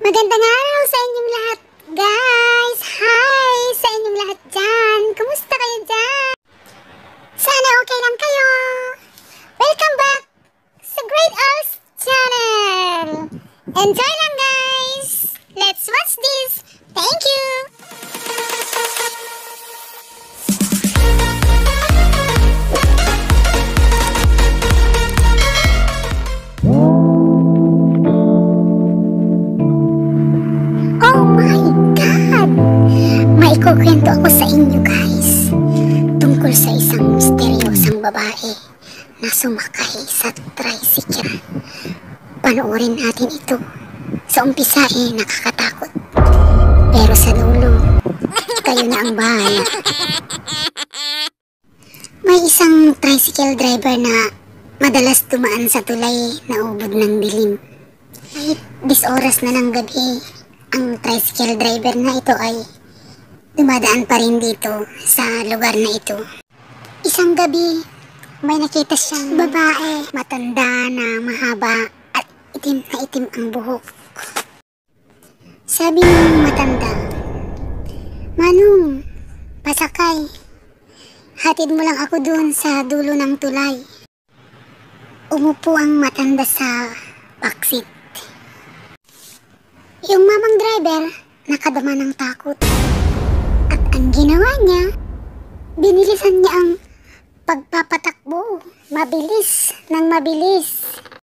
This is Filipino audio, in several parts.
Magandang araw sa inyong lahat, guys! Hi sa inyong lahat dyan! Kumusta kayo dyan? Sana okay lang kayo! Welcome back sa Great Owls Channel! Enjoy lang, guys! Let's watch this! Thank you! Kukwento ako sa inyo, guys, tungkol sa isang misteryosang babae na sumakay sa tricycle. Panoorin natin ito. Sa umpisa nakakatakot, pero sa dulo kayo na ang bahala. May isang tricycle driver na madalas tumaan sa tulay na ubod ng dilim. Kahit 10 oras na ng gabi, ang tricycle driver na ito ay dumadaan pa rin dito sa lugar na ito. Isang gabi, may nakita siyang babae, matanda na mahaba at itim na itim ang buhok. Sabi ng matanda, "Manong, pasakay. Hatid mo lang ako doon sa dulo ng tulay." Umupo ang matanda sa backseat. Yung mamang driver, nakadama ng takot. At ang ginawa niya, binilisan niya ang pagpapatakbo. Mabilis ng mabilis.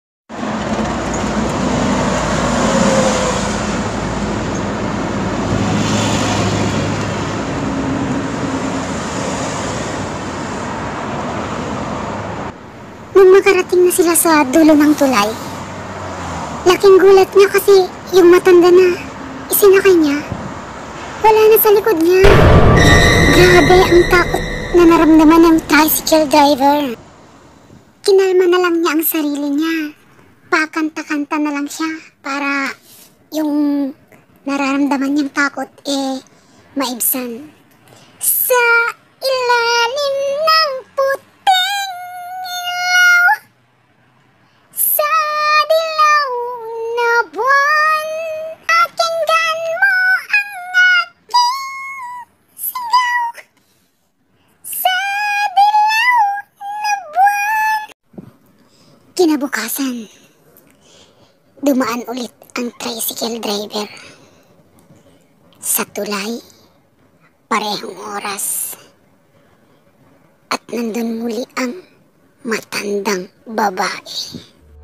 Nung makarating na sila sa dulo ng tulay, laking gulat niya kasi yung matanda na isinakay niya wala na sa likod niya. Grabe ang takot na naramdaman ng tricycle driver. Kinalma na lang niya ang sarili niya. Pakanta-kanta na lang siya para yung nararamdaman niyang takot maibsan. Sa ilalim ng puting ilaw, sa dilaw na buwan, pakinggan mo kinabukasan. Dumaan ulit ang tricycle driver sa tulay, parehong oras, at nandun muli ang matandang babae.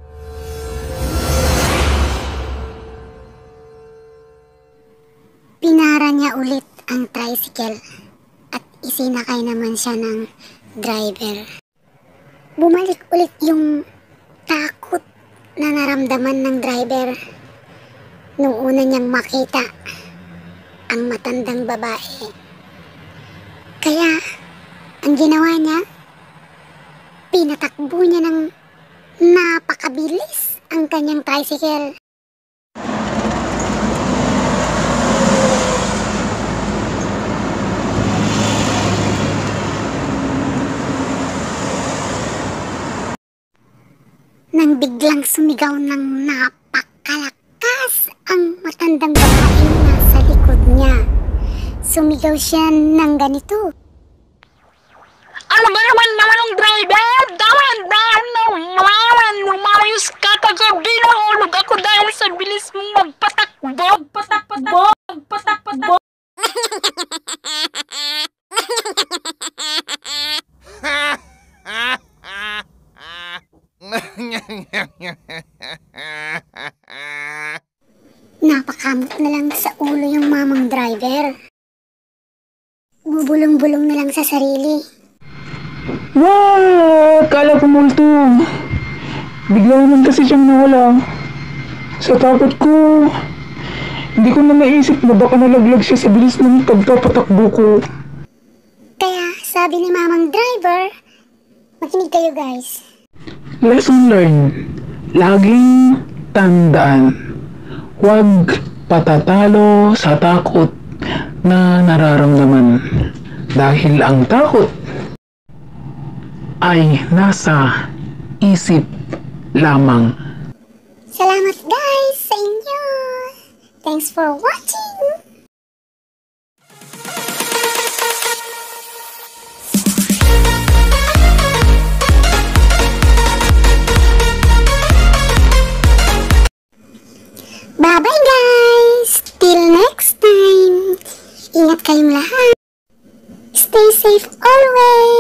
Pinara niya ulit ang tricycle at isinakay naman siya ng driver. Bumalik ulit yung takot na naramdaman ng driver nung una niyang makita ang matandang babae. Kaya, ang ginawa niya, pinatakbo niya ng napakabilis ang kanyang tricycle. Nang biglang sumigaw ng napakalakas ang matandang babae na sa likod niya. Sumigaw siya ng ganito. Ano ba naman ang driver? Dawan, lumayos ka kagabi. Nahulog ako dahil sa bilis mong magpatakbo. Napakamot na lang sa ulo yung mamang driver. Bubulong-bulong na lang sa sarili. Wow! Kala ko multo. Bigla naman kasi siyang nawala. Sa takot ko, hindi ko na naisip na baka nalaglag siya sa bilis ng pagpapatakbo ko. Kaya sabi ni mamang driver, makinig kayo, guys. Lesson learned. Laging tandaan. Huwag patatalo sa takot na nararamdaman. Dahil ang takot ay nasa isip lamang. Salamat, guys, sa inyo. Thanks for watching! Bye-bye guys! Till next time! Ingat kayong lahat! Stay safe always!